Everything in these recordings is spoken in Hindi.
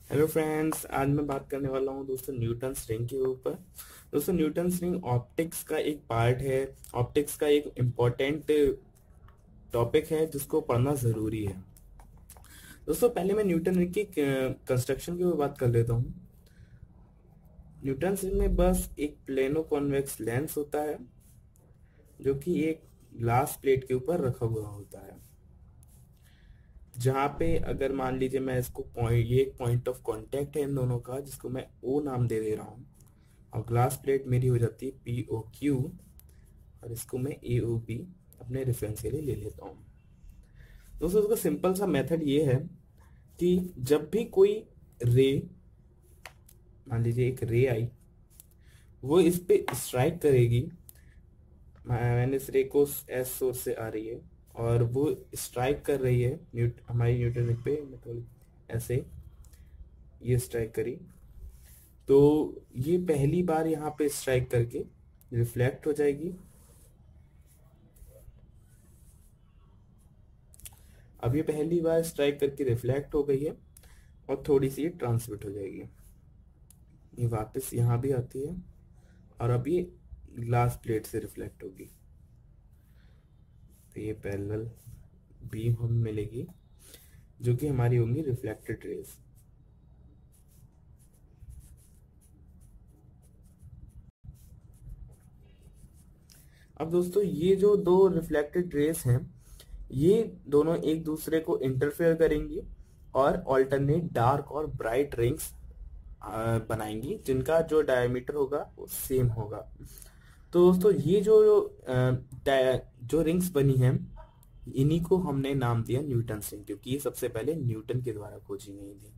हेलो फ्रेंड्स, आज मैं बात करने वाला हूँ दोस्तों न्यूटन रिंग के ऊपर। दोस्तों न्यूटन रिंग ऑप्टिक्स का एक पार्ट है। ऑप्टिक्स का एक इम्पोर्टेंट टॉपिक है जिसको पढ़ना जरूरी है। दोस्तों पहले मैं न्यूटन रिंग की कंस्ट्रक्शन की बात कर लेता हूँ। न्यूटन रिंग में बस एक प्लेनो कॉन्वेक्स लेंस होता है जो कि एक ग्लास प्लेट के ऊपर रखा हुआ होता है, जहाँ पे अगर मान लीजिए मैं इसको पॉइंट, ये एक पॉइंट ऑफ कांटेक्ट है इन दोनों का जिसको मैं ओ नाम दे दे रहा हूँ, और ग्लास प्लेट मेरी हो जाती है पी ओ क्यू, और इसको मैं ए ओ बी अपने रेफरेंस के लिए ले लेता हूँ। दोस्तों इसका सिंपल सा मेथड ये है कि जब भी कोई रे, मान लीजिए एक रे आई, वो इस पे स्ट्राइक करेगी। मैंने इस रे को एस सोर्स से आ रही है और वो स्ट्राइक कर रही है हमारी न्यूटन रिंग पे, मतलब ऐसे ये स्ट्राइक करी, तो ये पहली बार यहाँ पे स्ट्राइक करके रिफ्लेक्ट हो जाएगी। अब ये पहली बार स्ट्राइक करके रिफ्लेक्ट हो गई है और थोड़ी सी ट्रांसमिट हो जाएगी, ये वापस यहाँ भी आती है और अब ये ग्लास प्लेट से रिफ्लेक्ट होगी, तो ये पैरेलल बीम हमें मिलेगी जो कि हमारी होंगी रिफ्लेक्टेड रेज। अब दोस्तों ये जो दो रिफ्लेक्टेड रेस हैं, ये दोनों एक दूसरे को इंटरफेयर करेंगी और ऑल्टरनेट डार्क और ब्राइट रिंग्स बनाएंगी जिनका जो डायमीटर होगा वो सेम होगा। तो दोस्तों ये जो रिंग्स बनी हैं, इन्हीं को हमने नाम दिया न्यूटन रिंग, क्योंकि ये सबसे पहले न्यूटन के द्वारा खोजी गई थी।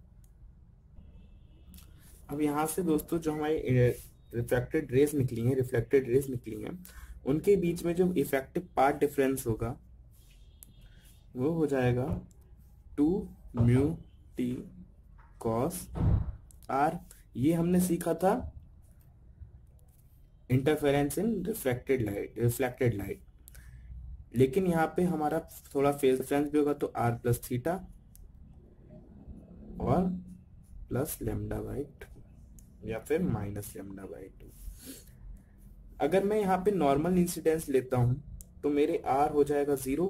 अब यहाँ से दोस्तों जो हमारी रिफ्लेक्टेड रेस निकली हैं, उनके बीच में जो इफेक्टिव पाथ डिफरेंस होगा वो हो जाएगा 2 म्यू टी कॉस आर। ये हमने सीखा था इंटरफेरेंस इन रिफ्लेक्टेड लाइट। लेकिन यहाँ पे हमारा थोड़ा फेज डिफरेंस भी होगा, तो आर प्लस थीटा और प्लस लेमडा बाई 2 या फिर माइनस लेमडा बाई 2। अगर मैं यहाँ पे नॉर्मल इंसिडेंस लेता हूं तो मेरे आर हो जाएगा 0,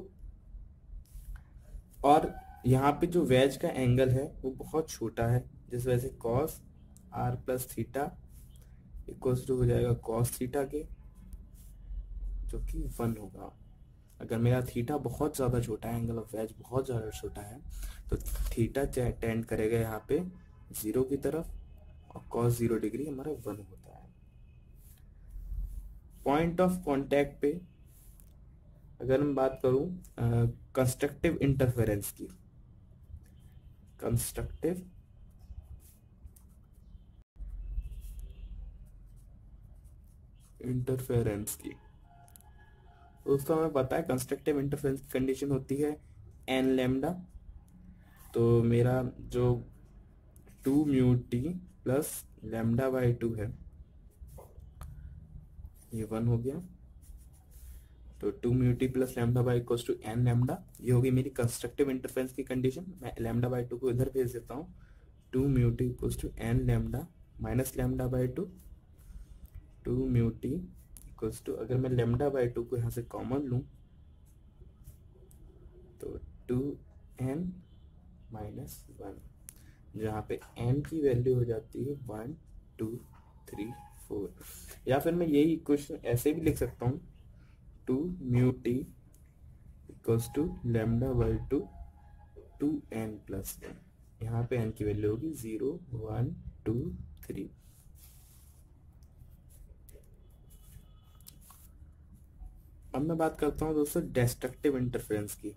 और यहाँ पे जो वेज का एंगल है वो बहुत छोटा है, जिस वजह से cos R plus theta equals to हो जाएगा कॉस थीटा के, जो कि 1 होगा। अगर मेरा थीटा बहुत ज्यादा छोटा है, एंगल ऑफ वेज बहुत ज्यादा छोटा है, तो थीटा टेंड करेगा यहाँ पे 0 की तरफ, और कॉस 0 डिग्री हमारा 1 होता है। पॉइंट ऑफ कांटेक्ट पे अगर मैं बात करूं कंस्ट्रक्टिव इंटरफेरेंस की, कंस्ट्रक्टिव इंटरफेरेंस की, दोस्तों हमें पता है कंस्ट्रक्टिव इंटरफेरेंस की कंडीशन होती है एन लेमडा। तो मेरा जो 2 mu T plus lambda by 2 है, ये 1 हो गया। तो 2 mu T plus lambda by equals to N lambda, ये होगी मेरी कंस्ट्रक्टिव इंटरफेरेंस की कंडीशन। मैं लेमडा बाई 2 को इधर भेज देता हूँ, 2 mu T equals to N lambda minus lambda by 2, 2 mu T equals to, अगर मैं लेमडा बाई 2 को यहाँ से कॉमन लूँ तो 2n माइनस 1, जहाँ पे n की वैल्यू हो जाती है 1 2 3 4, या फिर मैं यही क्वेश्चन ऐसे भी लिख सकता हूँ 2 mu T equals to lambda by 2 2n plus 1, यहाँ पे n की वैल्यू होगी 0 1 2 3। अब मैं बात करता हूँ दोस्तों डिस्ट्रक्टिव इंटरफेरेंस की।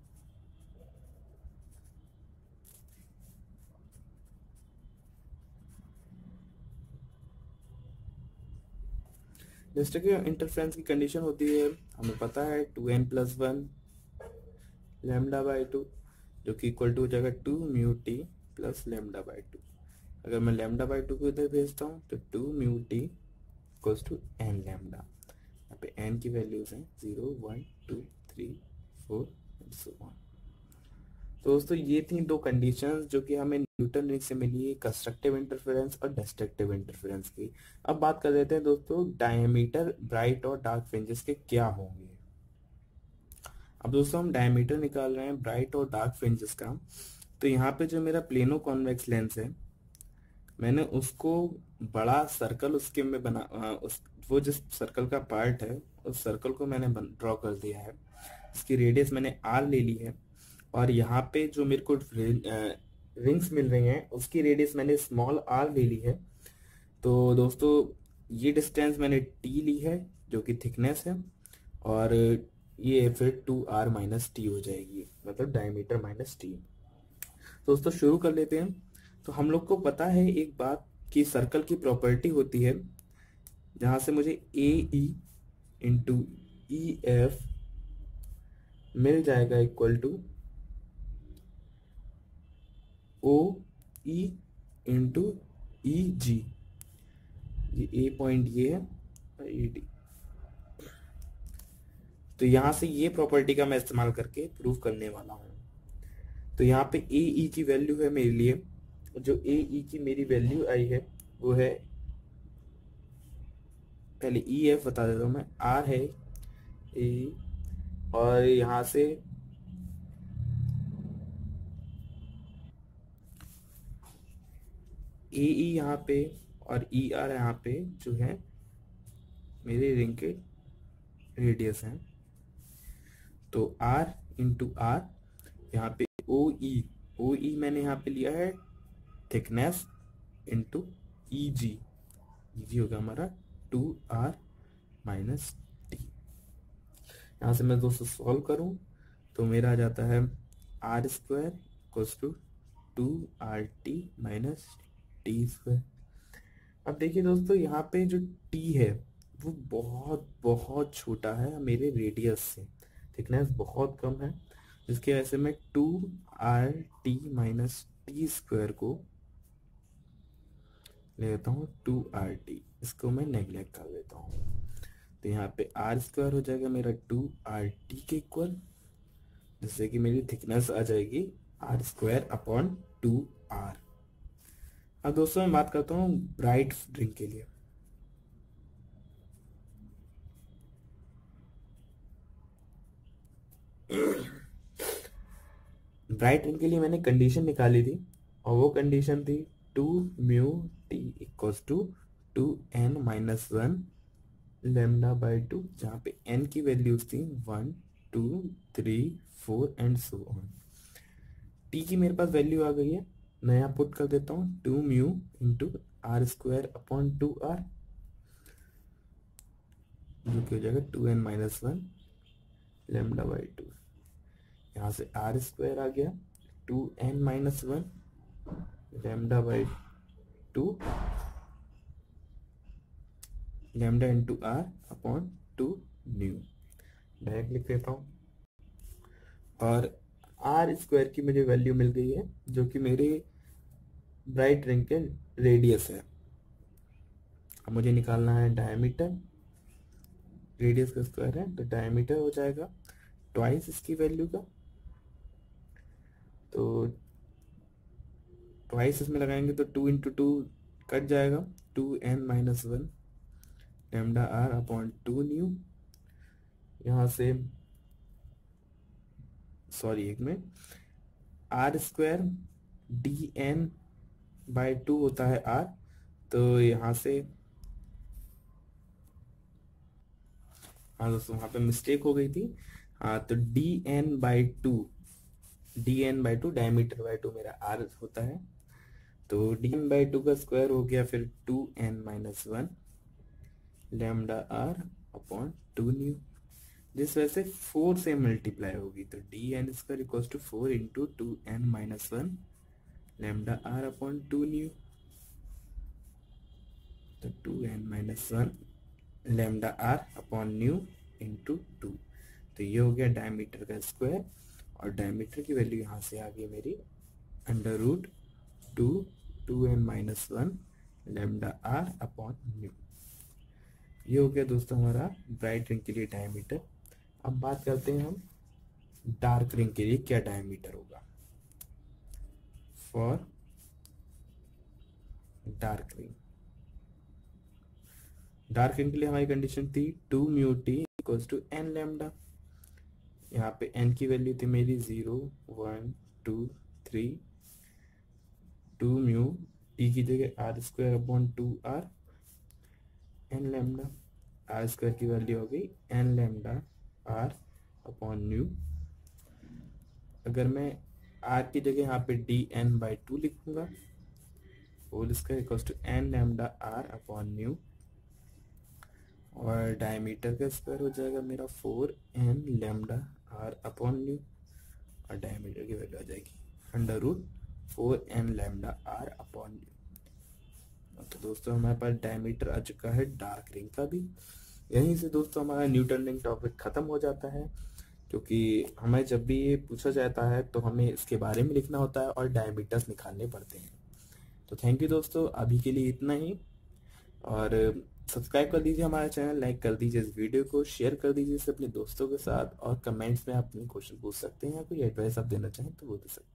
डिस्ट्रक्टिव इंटरफेरेंस की कंडीशन होती है, हमें पता है 2n प्लस 1 लेमडा बाई 2, जो कि इक्वल टू हो जाएगा 2 mu T plus lambda by 2। अगर मैं लेमडा बाई 2 को इधर भेजता हूँ तो 2 mu T equals to N lambda, यहाँ पे n की वैल्यूज हैं 0 1 2 3 4 एंड सो ऑन। तो दोस्तों ये थी दो कंडीशंस जो कि हमें न्यूटन रिंग से मिली है, कंस्ट्रक्टिव इंटरफेरेंस और डिस्ट्रक्टिव इंटरफेरेंस की। अब बात कर लेते हैं दोस्तों डायमीटर ब्राइट और डार्क फ्रिंजेस के क्या होंगे। अब दोस्तों हम डायमीटर निकाल रहे हैं ब्राइट और डार्क फ्रिंजेस का। तो यहाँ पे जो मेरा प्लेनो कॉन्वेक्स लेंस है, मैंने उसको बड़ा सर्कल उसके में उस वो जिस सर्कल का पार्ट है उस सर्कल को मैंने ड्रॉ कर दिया है। इसकी रेडियस मैंने आर ले ली है, और यहाँ पे जो मेरे को रिंग्स मिल रही हैं उसकी रेडियस मैंने स्मॉल आर ले ली है। तो दोस्तों ये डिस्टेंस मैंने टी ली है जो कि थिकनेस है, और ये फिर 2r - t हो जाएगी, मतलब डायमीटर माइनस टी। दोस्तों शुरू कर लेते हैं। तो हम लोग को पता है एक बात कि सर्कल की प्रॉपर्टी होती है जहां से मुझे ए ई इंटू ई एफ मिल जाएगा equal to O E into E G. ये ए पॉइंट ये है और ई डी। तो यहां से ये प्रॉपर्टी का मैं इस्तेमाल करके प्रूव करने वाला हूं। तो यहाँ पे ए ई की वैल्यू है मेरे लिए, जो ए ई की मेरी वैल्यू आई है वो है, पहले ई एफ बता देता हूँ मैं, आर है ए, और यहाँ से ए ई यहाँ पे और ई आर यहाँ पे जो है मेरे रिंग के रेडियस हैं। तो आर इंटू आर, यहाँ पे ओ ई मैंने यहाँ पे लिया है थिकनेस इंटू ई जी होगा हमारा 2r - t। यहाँ से मैं दोस्तों सॉल्व करूं तो मेरा आ जाता है r square equals to 2r - t - t²। अब देखिए दोस्तों यहाँ पे जो t है वो बहुत बहुत छोटा है मेरे रेडियस से, थिकनेस बहुत कम है, जिसकी वजह से मैं 2r - t - t² को ले लेता हूँ 2r/t, इसको मैं नेग्लेक्ट कर देता हूँ। तो यहाँ पे r स्क्वायर हो जाएगा मेरा 2r/t के इक्वल, जिससे कि मेरी थिकनेस आ जाएगी r² / 2r। अब दोस्तों मैं बात करता हूँ ब्राइट रिंग के लिए। ब्राइट रिंग के लिए मैंने कंडीशन निकाली थी, और वो कंडीशन थी 2μt इक्वल्स टू 2n - 1 λ/2, जहाँ पे n की वैल्यूज थी 1 2 3 4 एंड सो ऑन। t की मेरे पास वैल्यू आ गई है, मैं यहाँ पुट कर देता हूँ 2μ इंटू r²/2r, जो कि हो जाएगा 2n - 1 λ/2। यहाँ से r² आ गया 2n - 1 λ/2 लैम्डा इंटू r/2न्यू, डायरेक्ट लिख देता हूँ। और r² की मुझे वैल्यू मिल गई है जो कि मेरे ब्राइट रिंग के रेडियस है। अब मुझे निकालना है डायमीटर, रेडियस का स्क्वायर है तो डायमीटर हो जाएगा ट्वाइस इसकी वैल्यू का। तो ट्वाइस इसमें लगाएंगे तो 2 × 2 कट जाएगा, 2n - 1 λr/2न्यू। यहाँ से सॉरी एक में r² dn/2 होता है r, तो यहाँ से हाँ दोस्तों वहाँ पे मिस्टेक हो गई थी। हाँ तो dn/2 डायमीटर/2 मेरा r होता है, तो dn/2 का स्क्वायर हो गया फिर 2n - 1 λr/2न्यू, जिस वजह से 4 से मल्टीप्लाई होगी, तो dn² equals to 4 into 2n - 1 λr/2न्यू। तो 2n - 1 λr/न्यू इंटू 2। तो ये हो गया डायमीटर का स्क्वायर, और डायमीटर की वैल्यू यहाँ से आ गई मेरी √2 2n - 1 λr/न्यू। ये हो गया दोस्तों हमारा ब्राइट रिंग के लिए डायमीटर। अब बात करते हैं हम डार्क रिंग के लिए क्या डायमीटर होगा। For dark ring. Dark ring के लिए हमारी कंडीशन थी 2 mu T equals to n lambda. यहाँ पे एन की वैल्यू थी मेरी 0 1 2 3। 2 म्यू टी की जगह r square upon 2 r n lambda. R square की वैल्यू हो गई n lambda r upon mu. अगर मैं आर की जगह यहाँ पे डी एन बाई 2 लिखूंगा, whole square equals to n lambda r upon mu, और डायमीटर का स्क्वायर हो जाएगा मेरा 4 n lambda r upon mu, और डायमीटर की वैल्यू आ जाएगी under root 4 n lambda r upon mu. तो दोस्तों हमारे पास डायमीटर आ चुका है डार्क रिंग का भी। यहीं से दोस्तों हमारा न्यूटन रिंग टॉपिक खत्म हो जाता है, क्योंकि हमें जब भी ये पूछा जाता है तो हमें इसके बारे में लिखना होता है और डायमीटर्स निकालने पड़ते हैं। तो थैंक यू दोस्तों, अभी के लिए इतना ही। और सब्सक्राइब कर दीजिए हमारा चैनल, लाइक कर दीजिए इस वीडियो को, शेयर कर दीजिए इसे अपने दोस्तों के साथ, और कमेंट्स में आप अपने क्वेश्चन पूछ सकते हैं या कोई एडवाइस आप देना चाहें तो वो दे सकते हैं।